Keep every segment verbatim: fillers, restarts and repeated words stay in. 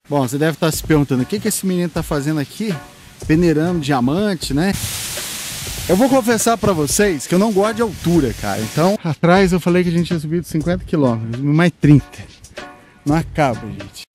Bom, você deve estar se perguntando o que que esse menino está fazendo aqui, peneirando diamante, né? Eu vou confessar pra vocês que eu não gosto de altura, cara. Então, atrás eu falei que a gente tinha subido cinquenta quilômetros, mais trinta. Não acaba, gente.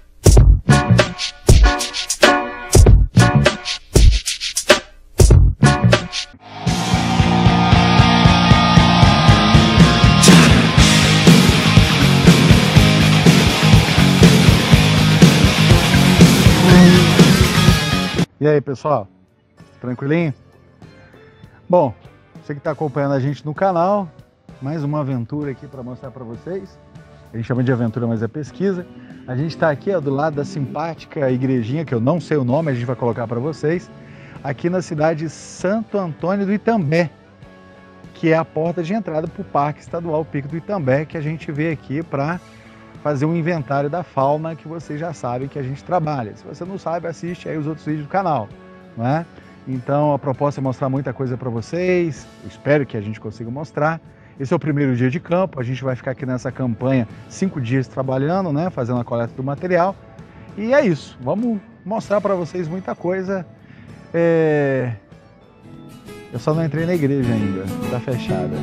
E aí, pessoal? Tranquilinho? Bom, você que está acompanhando a gente no canal, mais uma aventura aqui para mostrar para vocês. A gente chama de aventura, mas é pesquisa. A gente está aqui ó, do lado da simpática igrejinha, que eu não sei o nome, a gente vai colocar para vocês, aqui na cidade de Santo Antônio do Itambé, que é a porta de entrada para o Parque Estadual Pico do Itambé, que a gente veio aqui para fazer um inventário da fauna que vocês já sabem que a gente trabalha. Se você não sabe, assiste aí os outros vídeos do canal, não é? Então a proposta é mostrar muita coisa para vocês, eu espero que a gente consiga mostrar. Esse é o primeiro dia de campo, a gente vai ficar aqui nessa campanha cinco dias trabalhando, né, fazendo a coleta do material. E é isso, vamos mostrar para vocês muita coisa. É... Eu só não entrei na igreja ainda, está fechada.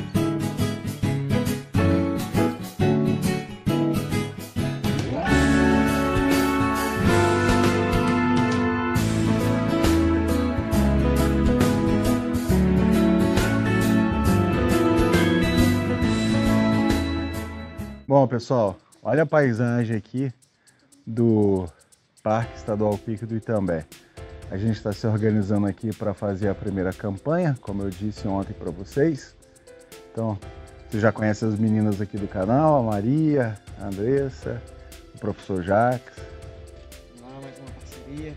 Bom, pessoal, olha a paisagem aqui do Parque Estadual Pico do Itambé. A gente está se organizando aqui para fazer a primeira campanha, como eu disse ontem para vocês. Então, você já conhece as meninas aqui do canal, a Maria, a Andressa, o professor Jacques. Lá, mais uma parceria.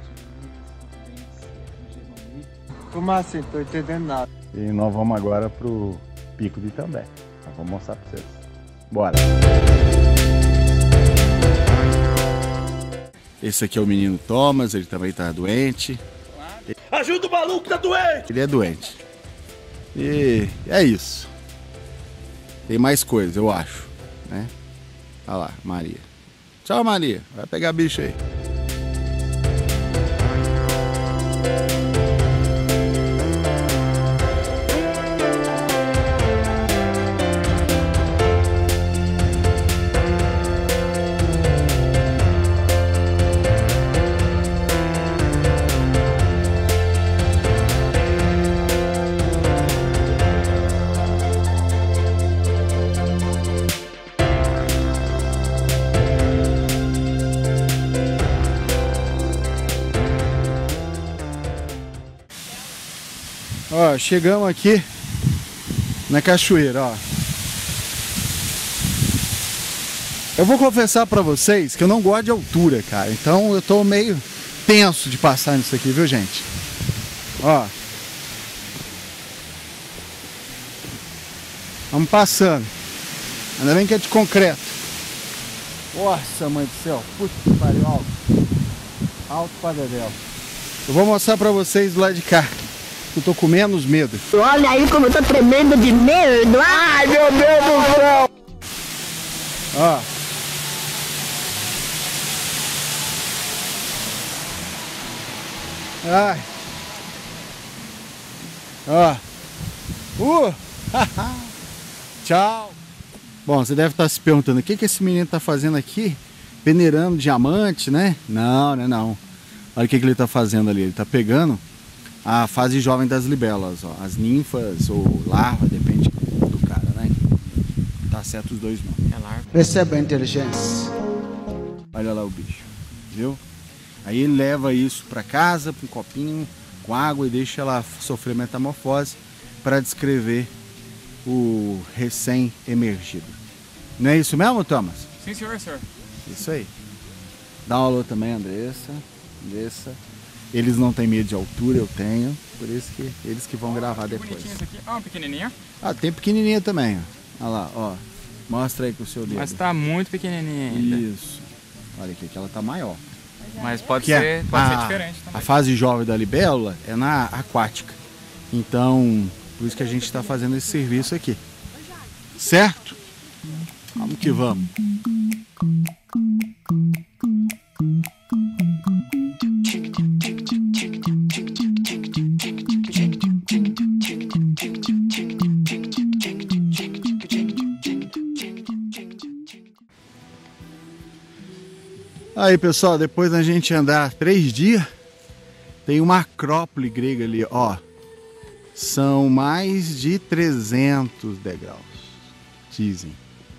Como assim? Tô entendendo nada. E nós vamos agora para o Pico do Itambé. Nós vamos mostrar para vocês. Bora! Esse aqui é o menino Thomas, ele também tá doente. Ajuda o maluco, tá doente! Ele é doente. E é isso. Tem mais coisa, eu acho, né? Olha lá, Maria. Tchau, Maria. Vai pegar bicho aí. Ó, chegamos aqui na cachoeira, ó. Eu vou confessar pra vocês que eu não gosto de altura, cara. Então eu tô meio tenso de passar nisso aqui, viu, gente? Ó. Vamos passando. Ainda bem que é de concreto. Nossa, mãe do céu. Puta que pariu, alto. Alto pra dedéu. Eu vou mostrar pra vocês do lado de cá. Eu tô com menos medo. Olha aí como eu tô tremendo de medo. Ai, meu Deus do céu. Ó. Ai. Ó. Uh. Tchau. Bom, você deve estar se perguntando o que que esse menino tá fazendo aqui? Peneirando diamante, né? Não, né, não. Olha o que que ele tá fazendo ali. Ele tá pegando a fase jovem das libélulas, ó, as ninfas ou larva, depende do cara, né? Tá certo os dois nomes. É larva. Receba a inteligência. Olha lá o bicho, viu? Aí ele leva isso para casa, para um copinho com água e deixa ela sofrer metamorfose para descrever o recém-emergido. Não é isso mesmo, Thomas? Sim, senhor, senhor. Isso aí. Dá um alô também, Andressa. Andressa. Eles não têm medo de altura, eu tenho. Por isso que eles que vão gravar que depois. Bonitinho esse aqui. Ah, um pequenininho. Ah, tem pequenininha também, ó. Olha lá, ó. Mostra aí com o seu dedo. Mas tá muito pequenininha ainda. Isso. Olha aqui, que ela tá maior. Mas pode, Que ser, é pode a, ser diferente também. A fase jovem da libélula é na aquática. Então, por isso que a gente está fazendo esse serviço aqui. Certo? Vamos que vamos. Aí, pessoal, depois da gente andar três dias, tem uma acrópole grega ali, ó. São mais de trezentos degraus, dizem.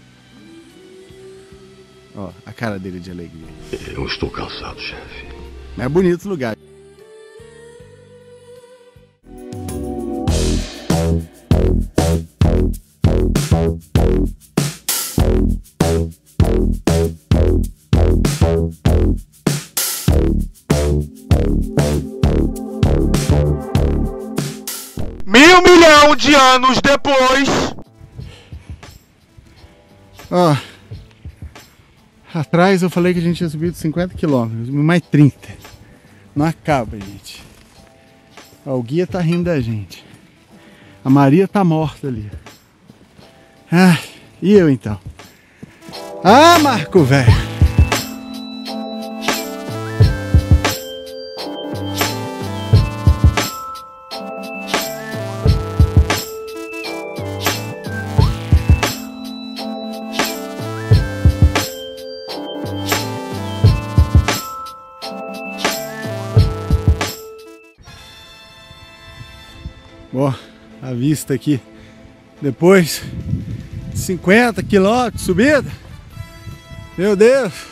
Ó, a cara dele de alegria. Eu estou cansado, chefe. É bonito o lugar. Mil milhão de anos depois. Ó, atrás eu falei que a gente tinha subido cinquenta quilômetros, mais trinta. Não acaba, gente. Ó, o guia tá rindo da gente. A Maria tá morta ali. Ah, e eu então? Ah, Marco, velho. Ó, a vista aqui, depois de cinquenta quilômetros de subida, meu Deus,